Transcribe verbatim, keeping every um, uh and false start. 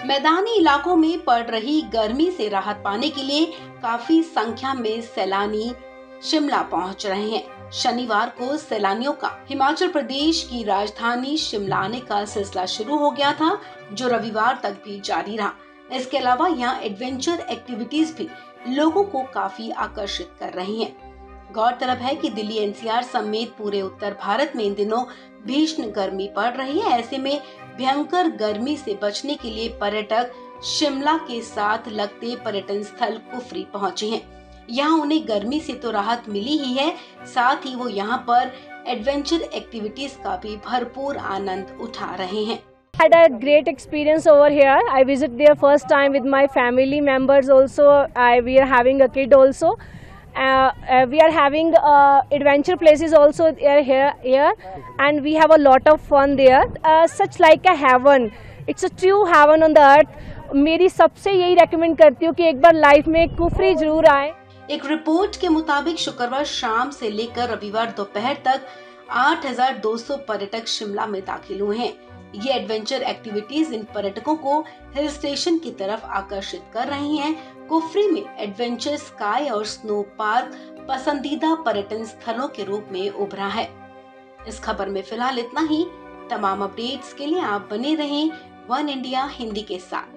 मैदानी इलाकों में पड़ रही गर्मी से राहत पाने के लिए काफी संख्या में सैलानी शिमला पहुंच रहे हैं। शनिवार को सैलानियों का हिमाचल प्रदेश की राजधानी शिमला आने का सिलसिला शुरू हो गया था, जो रविवार तक भी जारी रहा। इसके अलावा यहाँ एडवेंचर एक्टिविटीज भी लोगों को काफी आकर्षित कर रही हैं। गौरतलब है कि दिल्ली एनसीआर समेत पूरे उत्तर भारत में इन दिनों भीषण गर्मी पड़ रही है। ऐसे में भयंकर गर्मी से बचने के लिए पर्यटक शिमला के साथ लगते पर्यटन स्थल कुफरी पहुंचे हैं। यहाँ उन्हें गर्मी से तो राहत मिली ही है, साथ ही वो यहाँ पर एडवेंचर एक्टिविटीज का भी भरपूर आनंद उठा रहे हैं। Had a great experience over here. I visit there first time with my family members also. I we are having a kid also. Uh, uh, we are having uh, adventure places also there here here, and we have a lot of fun there. Uh, such like a heaven. It's a true heaven on the earth. मेरी सबसे यही recommend करती हूँ कि एक बार life में कुफरी जरूर आए। एक रिपोर्ट के मुताबिक शुक्रवार शाम से लेकर रविवार दोपहर तक आठ हज़ार दो सौ पर्यटक शिमला में दाखिल हुए हैं। ये एडवेंचर एक्टिविटीज इन पर्यटकों को हिल स्टेशन की तरफ आकर्षित कर रही हैं। कुफरी में एडवेंचर स्काई और स्नो पार्क पसंदीदा पर्यटन स्थलों के रूप में उभरा है। इस खबर में फिलहाल इतना ही। तमाम अपडेट्स के लिए आप बने रहें वन इंडिया हिंदी के साथ।